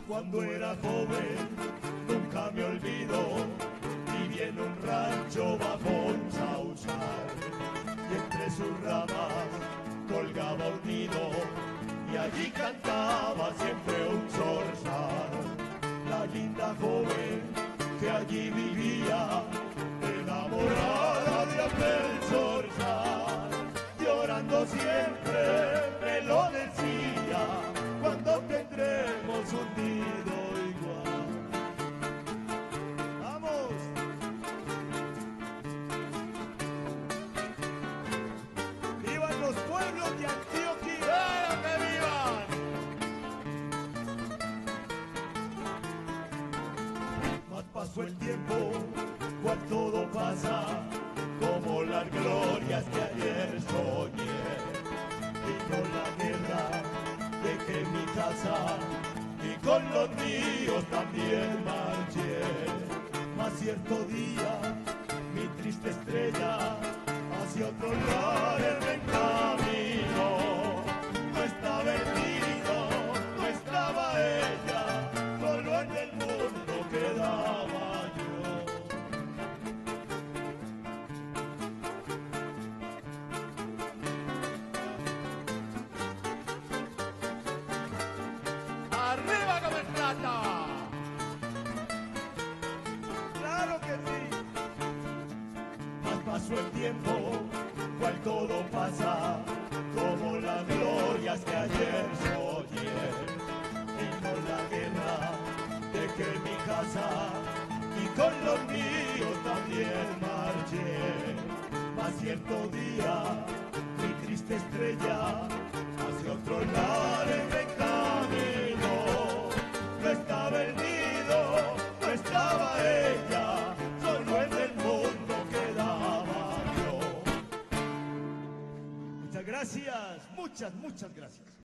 Cuando era joven, nunca me olvido, viví en un rancho bajo un sausal, y entre sus ramas colgaba un nido, y allí cantaba siempre un zorzal. La linda joven que allí vivía, enamorada de aquel zorzal, llorando siempre me lo decía: cuando tendremos un nido igual. ¡Vamos! ¡Vivan los pueblos de Antioquia! ¡Claro que vivan! Más pasó el tiempo, cual todo pasa, como las glorias que ayer soñé. Vino la guerra, dejé mi casa y con los míos también marché. Mas cierto día, mi triste estrella hacia otro lugar me encaminó. No estaba el nido, no estaba ella, solo en el mundo quedaba yo. ¡Arriba con el plata! ¡Claro que sí! Más pasó el tiempo, cual todo pasa, como las glorias que ayer soñé. Vino la guerra, dejé mi casa y con los míos también marché. Mas cierto día, mi triste estrella hacia otro lado me encaminó. No estaba el nido, no estaba ella, solo en el mundo quedaba yo. Muchas gracias, muchas gracias.